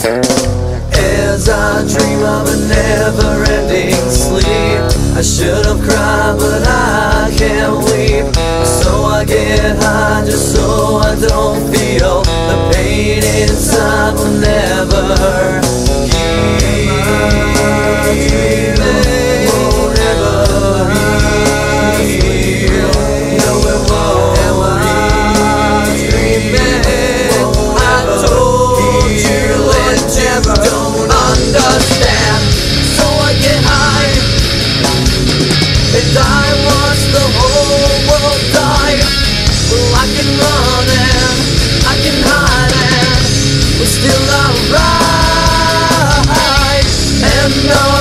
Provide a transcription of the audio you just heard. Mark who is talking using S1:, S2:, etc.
S1: As I dream of a never-ending sleep, I should have cried but I can't weep. So I get high just so I don't feel the pain inside will never heal. Won't ever heal. No, it won't ever heal. I told you and you don't understand. So I get high and I watch the whole world die. Well, I can run and I can hide and we're still alright. And no